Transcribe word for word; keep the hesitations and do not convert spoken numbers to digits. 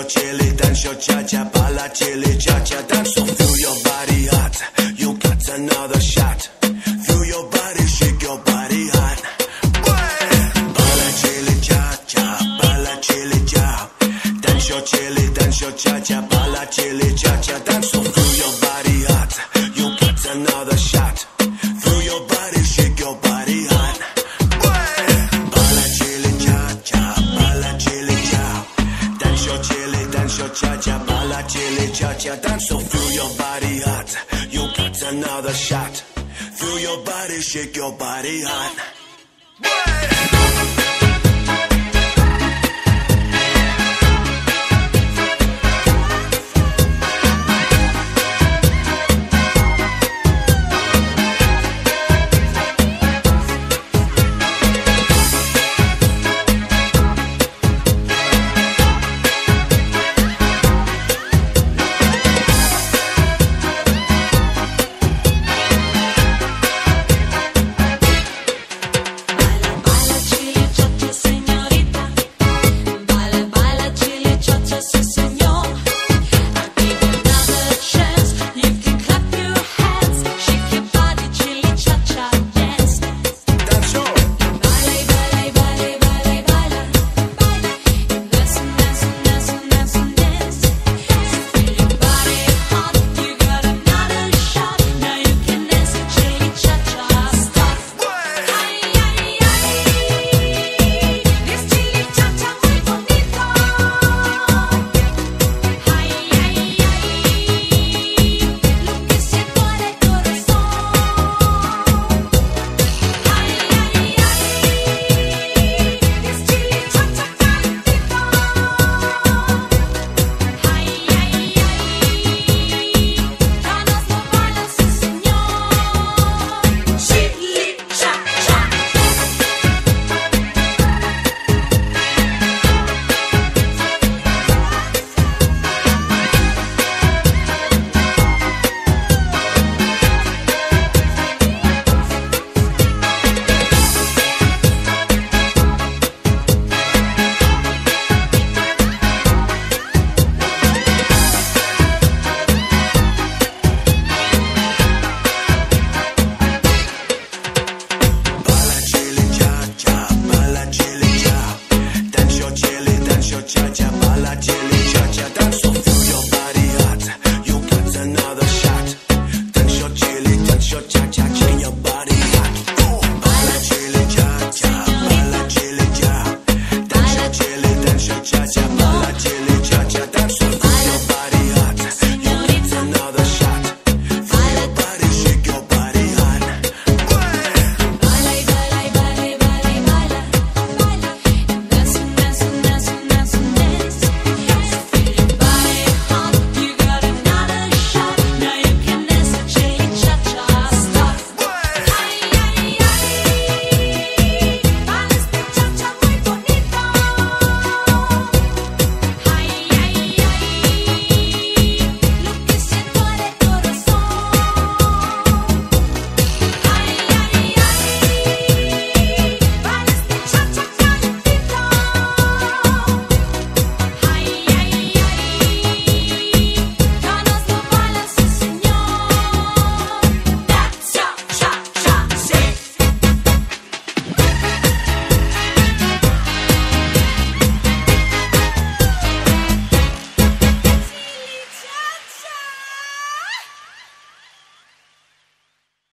chili, dance your cha-cha, balla chili, cha-cha, dance. So feel your body hot, you got another shot. Feel your body, shake your body hot. Balla chili, cha-cha, balla chili, cha. Dance your chili, dance your cha-cha, balla chili, cha-cha, dance. So feel your body hot, you got another shot. Feel your body, shake your body hot. Balla chili, cha-cha, balla chili, cha. Dance your chili, dance your cha-cha, balla chili, cha-cha, dance. So feel your body hot, you got another shot. Feel your body, shake your body hot.